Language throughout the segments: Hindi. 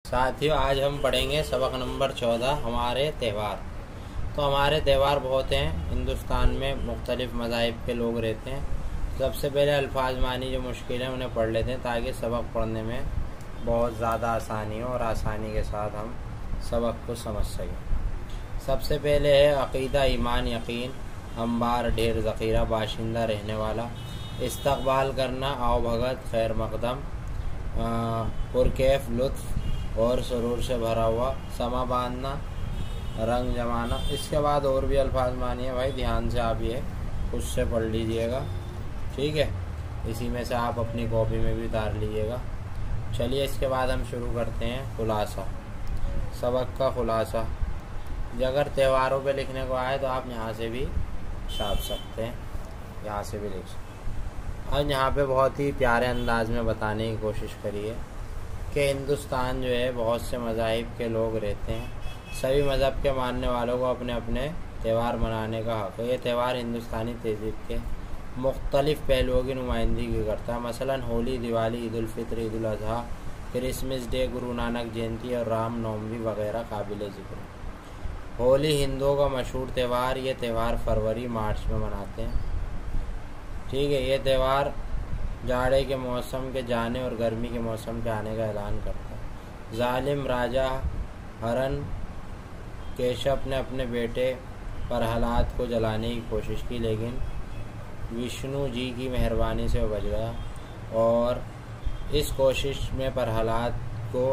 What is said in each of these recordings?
साथियों, आज हम पढ़ेंगे सबक नंबर 14 हमारे त्यौहार। तो हमारे त्यौहार बहुत हैं। हिंदुस्तान में मुख्तलिफ मज़ाहिब के लोग रहते हैं। सबसे पहले अल्फाज मानी जो मुश्किल हैं उन्हें पढ़ लेते हैं ताकि सबक पढ़ने में बहुत ज़्यादा आसानी हो और आसानी के साथ हम सबक को समझ सकें। सबसे पहले है अक़ीदा, ईमान, यकीन, अंबार, ढेर, ज़ख़ीरा, बाशिंदा, रहने वाला, इस्तक़बाल करना, आओ भगत, खैर मक़दम, पुरकैफ, लुत्फ़ और सुरूर से भरा हुआ, समा बांधना, रंग जमाना। इसके बाद और भी अल्फाज मानी है भाई, ध्यान से आप ये खुद से पढ़ लीजिएगा, ठीक है। इसी में से आप अपनी कॉपी में भी उतार लीजिएगा। चलिए इसके बाद हम शुरू करते हैं खुलासा, सबक का खुलासा। अगर त्योहारों पे लिखने को आए तो आप यहाँ से भी छाप सकते हैं, यहाँ से भी लिख सकते हैं। और यहाँ पे बहुत ही प्यारे अंदाज में बताने की कोशिश करिए कि हिंदुस्तान जो है बहुत से मज़ाहिब के लोग रहते हैं। सभी मज़हब के मानने वालों को अपने अपने त्यौहार मनाने का हक़ है। ये त्यौहार हिंदुस्तानी तहज़ीब के मुख्तलिफ़ पहलुओं की नुमाइंदगी करता है। मसलन होली, दिवाली, ईद उल फित्र, ईद उल अज़हा, क्रिसमस डे, गुरु नानक जयंती और राम नवमी वगैरह काबिल ज़िक्र। होली हिंदुओं का मशहूर त्यौहार। ये त्यौहार फरवरी मार्च में मनाते हैं, ठीक है। ये त्यौहार जाड़े के मौसम के जाने और गर्मी के मौसम के आने का ऐलान करता है। जालिम राजा हरण केशव ने अपने बेटे प्रहलाद को जलाने की कोशिश की, लेकिन विष्णु जी की मेहरबानी से वो बच गया और इस कोशिश में प्रहलाद को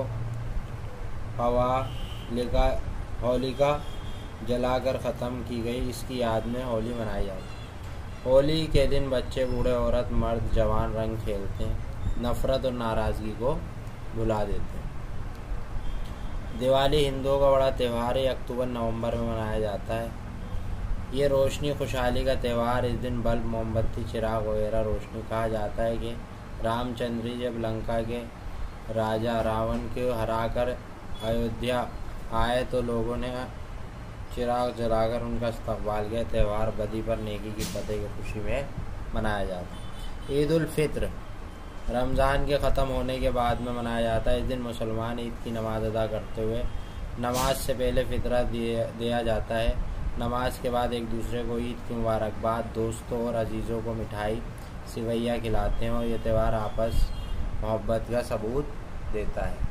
होलिका जलाकर ख़त्म की गई। इसकी याद में होली मनाई जाती है। होली के दिन बच्चे, बूढ़े, औरत, मर्द, जवान रंग खेलते हैं, नफ़रत और नाराज़गी को भुला देते हैं। दिवाली हिंदुओं का बड़ा त्यौहार है। अक्टूबर नवंबर में मनाया जाता है। ये रोशनी खुशहाली का त्यौहार। इस दिन बल्ब, मोमबत्ती, चिराग वगैरह रोशनी कहा जाता है कि रामचंद्र जी जब लंका के राजा रावण को हराकर अयोध्या आए तो लोगों ने चिराग जलाकर उनका इस्तकबाल किया। त्यौहार बदी पर नेकी की फतेह की खुशी में मनाया जाता है। ईद उल फित्र रमज़ान के ख़त्म होने के बाद में मनाया जाता है। इस दिन मुसलमान ईद की नमाज़ अदा करते हुए नमाज से पहले फितरा दिया जाता है। नमाज के बाद एक दूसरे को ईद की मुबारकबाद, दोस्तों और अजीज़ों को मिठाई, सिवैया खिलाते हैं और ये त्यौहार आपस मोहब्बत का सबूत देता है।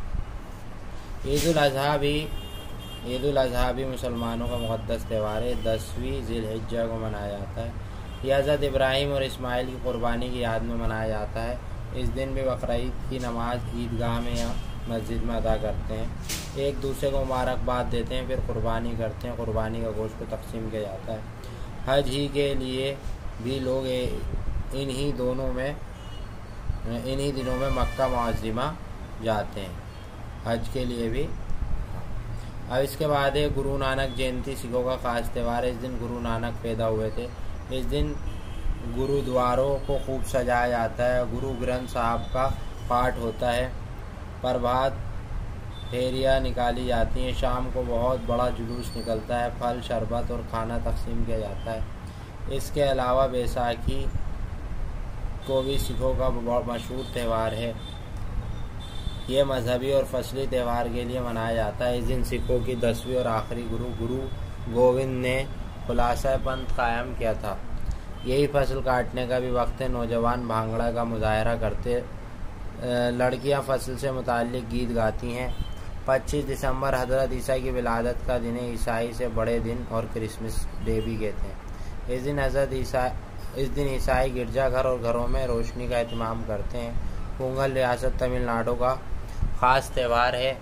ईद उल अज़हा भी मुसलमानों का मुक़द्दस त्यौहार है। 10वीं ज़िलहिज्जा को मनाया जाता है। यह हज़रत इब्राहीम और इस्माइल की क़ुरबानी की याद में मनाया जाता है। इस दिन भी बकरा ईद की नमाज ईदगाह में या मस्जिद में अदा करते हैं। एक दूसरे को मुबारकबाद देते हैं, फिर क़ुरबानी करते हैं। क़ुरबानी का गोश्त को तकसीम किया जाता है। हज ही के लिए भी लोग इन्हीं दिनों में मक्का मुअज़्ज़मा जाते हैं, हज के लिए भी। अब इसके बाद है गुरु नानक जयंती, सिखों का ख़ास त्यौहार है। इस दिन गुरु नानक पैदा हुए थे। इस दिन गुरुद्वारों को खूब सजाया जाता है। गुरु ग्रंथ साहब का पाठ होता है। प्रभात फेरियाँ निकाली जाती हैं। शाम को बहुत बड़ा जुलूस निकलता है। फल, शरबत और खाना तकसीम किया जाता है। इसके अलावा बैसाखी को भी सिखों का बहुत मशहूर त्यौहार है। ये मजहबी और फसली त्यौहार के लिए मनाया जाता है। इस दिन सिखों की 10वीं और आखिरी गुरु गोविंद ने खुलासा पंथ कायम किया था। यही फसल काटने का भी वक्त है। नौजवान भांगड़ा का मुजाहरा करते, लड़कियां फसल से मुताल्लिक गीत गाती हैं। 25 दिसंबर हज़रत ईसा की विलादत का दिन है। ईसाई से बड़े दिन और क्रिसमस डे भी कहते हैं। इस दिन ईसाई गिरजाघर और घरों में रोशनी का एहतमाम करते हैं। पोंगल रियासत तमिलनाडु का ख़ास त्यौहार है।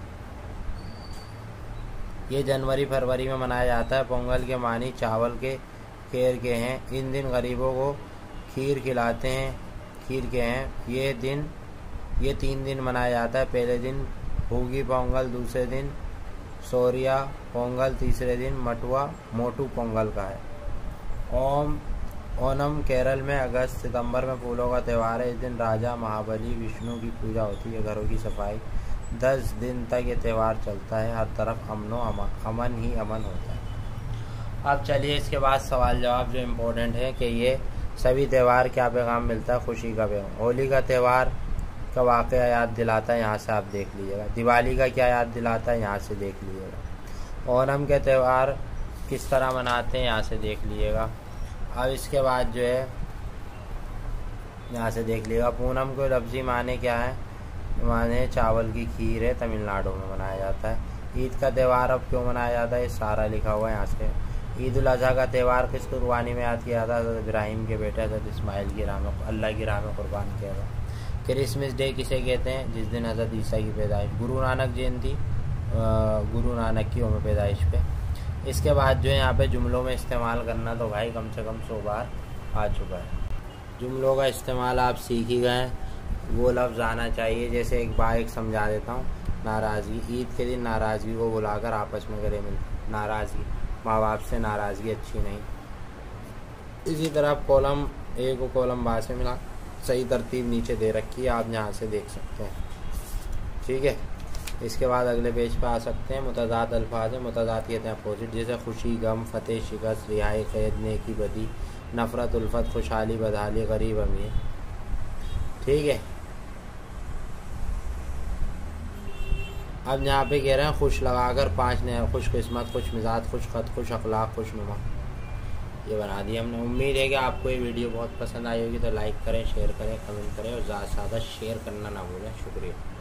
ये जनवरी फरवरी में मनाया जाता है। पोंगल के मानी चावल के खीर के हैं। इन दिन गरीबों को खीर खिलाते हैं। ये 3 दिन मनाया जाता है। पहले दिन भोगी पोंगल, दूसरे दिन सोरिया पोंगल, तीसरे दिन मोटू पोंगल का है। ओनम केरल में अगस्त सितंबर में फूलों का त्यौहार है। इस दिन राजा महाबली विष्णु की पूजा होती है। घरों की सफाई। 10 दिन तक ये त्यौहार चलता है। हर तरफ अमन ही अमन होता है। अब चलिए इसके बाद सवाल जवाब जो इम्पोर्टेंट है कि ये सभी त्यौहार क्या पैगाम मिलता है। खुशी का पैगाम। होली का त्यौहार का वाक़या याद दिलाता है, यहाँ से आप देख लीजिएगा। दिवाली का क्या याद दिलाता है, यहाँ से देख लीजिएगा। ओणम के त्यौहार किस तरह मनाते हैं, यहाँ से देख लीजिएगा। अब इसके बाद जो है यहाँ से देख लीजिएगा। पूनम को लफ्ज़ी माने क्या है, माने चावल की खीर है, तमिलनाडु में मनाया जाता है। ईद का त्यौहार अब क्यों मनाया जाता है, ये सारा लिखा हुआ है यहाँ से। ईद उल अज़हा का त्यौहार किस कुर्बानी में याद किया था, हज़रत इब्राहीम के बेटे हज़रत इस्माइल की राह में, अल्लाह की राह में कुर्बान किया था। क्रिसमस डे किसे कहते हैं, जिस दिन हज़रत ईसा की पैदाइश। गुरु नानक जयंती गुरु नानक की उम्र पैदाइश पे। इसके बाद जो है यहाँ पे जुमलों में इस्तेमाल करना तो भाई कम से कम 100 बार आ चुका है। जुमलों का इस्तेमाल आप सीख ही गए, वो लफ्ज़ आना चाहिए। जैसे एक बार एक समझा देता हूँ, नाराज़गी। ईद के दिन नाराज़गी को बुलाकर आपस में गले मिलते। नाराज़गी, माँ बाप से नाराज़गी अच्छी नहीं। इसी तरह कॉलम ए को कॉलम बा से मिला, सही तरतीब नीचे दे रखी है, आप यहाँ से देख सकते हैं। ठीक है, इसके बाद अगले पेज पे आ सकते हैं। मुतज़ाद अल्फाज है, मुतज़ाद कहते हैं अपोजिट, जैसे खुशी, गम, फतेह, शिकस्त, रिहाई, क़ैद, नेकी, बदी, नफ़रत, उल्फत, खुशहाली, बदहाली, गरीब, अमीर। ठीक है, अब यहाँ पे कह रहे हैं खुश लगाकर 5 नए, खुश किस्मत, खुश मिजाज, खुश ख़त, खुश अखलाक, खुश नुमा, ये बना दिया हमने। उम्मीद है कि आपको ये वीडियो बहुत पसंद आई होगी, तो लाइक करें, शेयर करें, कमेंट करें और ज़्यादा से ज़्यादा शेयर करना ना भूलें। शुक्रिया।